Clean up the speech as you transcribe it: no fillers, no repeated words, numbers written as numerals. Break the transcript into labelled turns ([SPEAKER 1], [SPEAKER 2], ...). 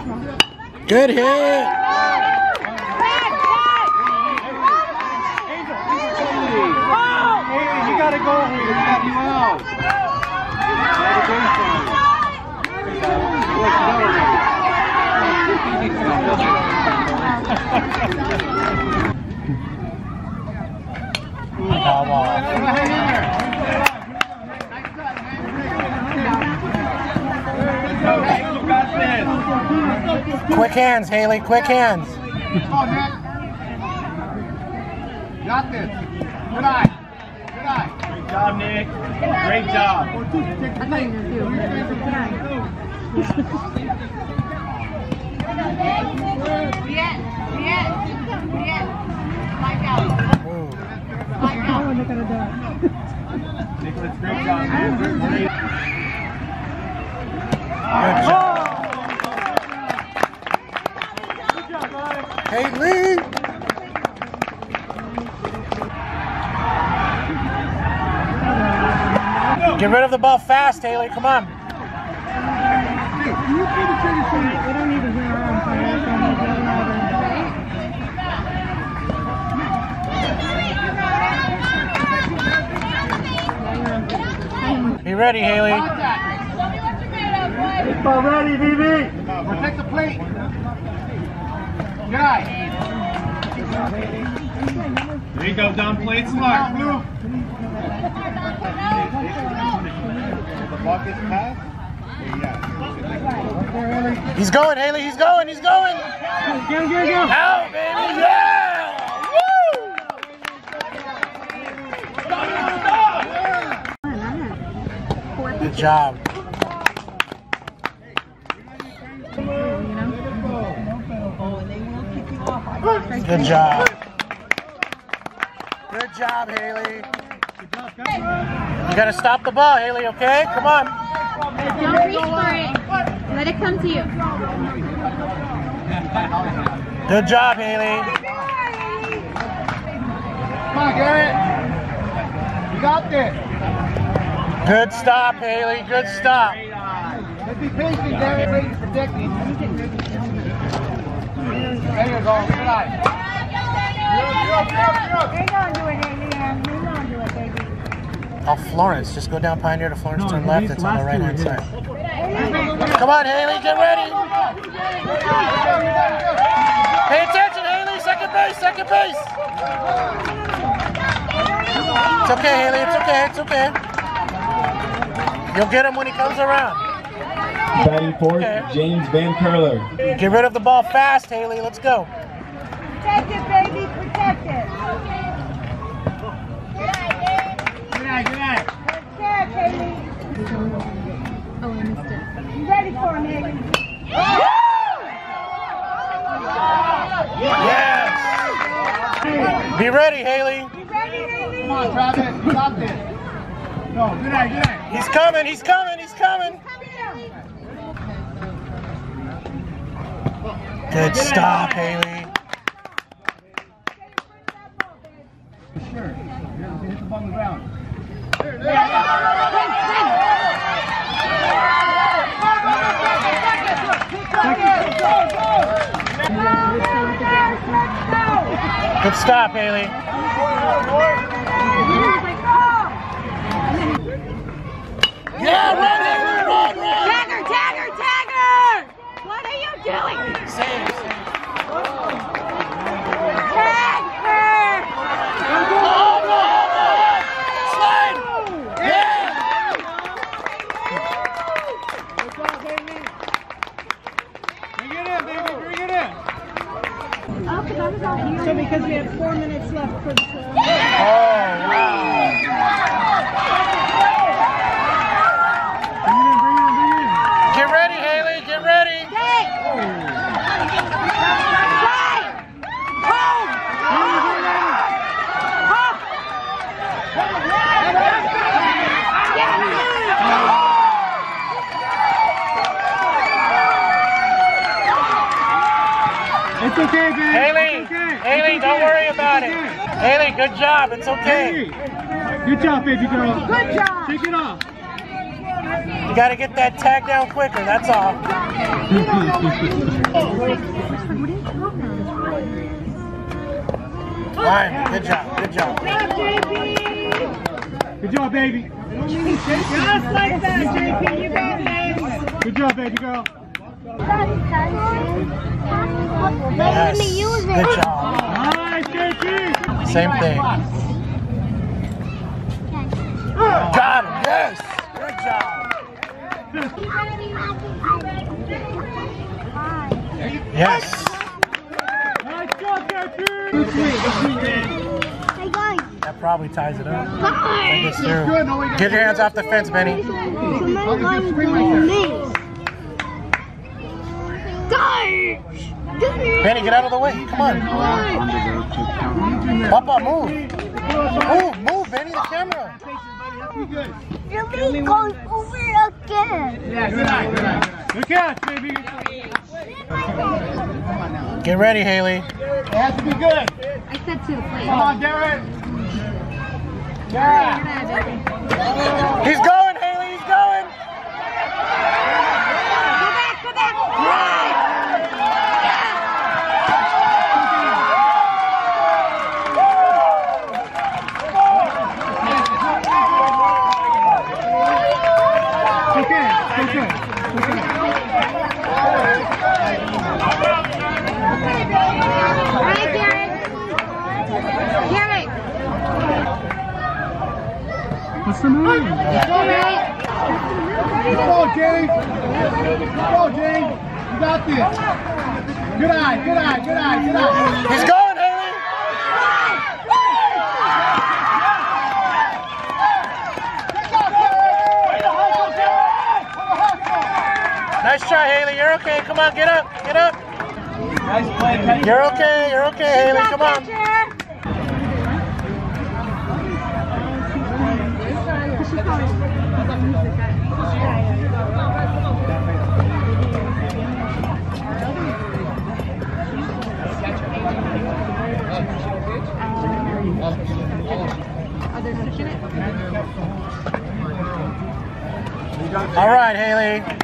[SPEAKER 1] Good hit.
[SPEAKER 2] You gotta go. We got you out.
[SPEAKER 1] Quick hands, Hailey. Quick hands.
[SPEAKER 2] Come on, Nick. Got this. Good eye. Good eye. Great job, Nick. Great job.
[SPEAKER 3] I thought you were going to do
[SPEAKER 2] Nicholas, great job, man.
[SPEAKER 1] Good job. Hailey. Get rid of the ball fast, Hailey. Come on.
[SPEAKER 3] We don't need to hear our umpire.
[SPEAKER 1] Be ready, Hailey.
[SPEAKER 2] Ball ready, BB. Protect the plate. Good eye. There you go, Don. Play it smart. The ball gets passed.
[SPEAKER 1] He's going, Hailey. He's going. He's going.
[SPEAKER 2] Go.
[SPEAKER 1] Out, baby. Yeah. Woo! Good job. Good job. Good job, Hailey. You gotta stop the ball, Hailey, okay? Come on.
[SPEAKER 3] Don't reach for it. Let it come to you.
[SPEAKER 1] Good job, Hailey.
[SPEAKER 2] Come on, Garrett. You got this.
[SPEAKER 1] Good stop, Hailey. Good stop.
[SPEAKER 2] Let's be patient, Garrett. Wait to protect me. There you go. Good eye.
[SPEAKER 3] Hang on to it, Hailey. Hang on to it, baby.
[SPEAKER 1] Oh, Florence. Just go down Pioneer to Florence, turn left. It's on the right-hand side. Come on, Hailey. Get ready. Pay attention, Hailey. Second base. Second base. It's okay, Hailey. It's okay. It's okay. You'll get him when he comes around.
[SPEAKER 4] Batting fourth, James Van Curler.
[SPEAKER 1] Get rid of the ball fast, Hailey. Let's go.
[SPEAKER 3] Protect it, baby. Protect it.
[SPEAKER 2] Good eye.
[SPEAKER 3] Protect, Hailey. Oh, I missed it. You ready for him, Hailey?
[SPEAKER 1] Yes. Be ready, Hailey.
[SPEAKER 3] You ready, Hailey?
[SPEAKER 2] Come on, Travis. Stop this. No, good eye.
[SPEAKER 1] He's coming. He's coming. He's coming. Good stop, Hailey.
[SPEAKER 2] Sure. Hit the ball on the ground.
[SPEAKER 1] Good stop, Hailey. Yeah, run, Hailey, run.
[SPEAKER 3] Tagger! What are you doing?
[SPEAKER 1] Same.
[SPEAKER 3] Tag her!
[SPEAKER 1] Slide. Yeah.
[SPEAKER 2] Good job, baby. Bring it in, baby. Bring it in.
[SPEAKER 3] So because we have 4 minutes left for the
[SPEAKER 1] Oh, wow. Get ready, Hailey. Get ready.
[SPEAKER 2] It's okay, baby.
[SPEAKER 1] Hailey,
[SPEAKER 2] Okay.
[SPEAKER 1] Hailey, don't worry about it. Hailey, good job. It's okay.
[SPEAKER 2] Good job, baby girl.
[SPEAKER 3] Good job.
[SPEAKER 2] Take it off.
[SPEAKER 1] You got to get that tag down quicker. That's all. Fine. Good job. Good job.
[SPEAKER 2] Good job, baby. Just like that, JP. You got it. Good job, baby girl.
[SPEAKER 1] Yes. Good job.
[SPEAKER 2] Nice, JP.
[SPEAKER 1] Same thing. Got him. Yes. Good job. Yes.
[SPEAKER 2] Nice job, JP.
[SPEAKER 3] Hey guys.
[SPEAKER 1] That probably ties it up. Get through. Get your hands off the fence, Benny. Benny, get out of the way. Come on. Papa, move. Move, Benny, the camera.
[SPEAKER 3] Ruby goes over again.
[SPEAKER 2] Yeah, good eye, good eye. Good catch, baby.
[SPEAKER 1] Get ready, Hailey.
[SPEAKER 2] It has to be good.
[SPEAKER 3] I said to the plate.
[SPEAKER 2] Come on, Derek. Yeah.
[SPEAKER 1] He's going, Hailey, he's going.
[SPEAKER 3] Go back, go back.
[SPEAKER 2] Okay.
[SPEAKER 3] All right, Garrett. Garrett.
[SPEAKER 2] What's the move?
[SPEAKER 3] All right.
[SPEAKER 2] Go, James. Go, James. You got this. Good eye.
[SPEAKER 1] He's going, Hailey. Nice try, Hailey. You're okay. Come on, get up. Get up.
[SPEAKER 2] Nice play, Penny.
[SPEAKER 1] You're okay, Hailey. Come on. All right, Hailey.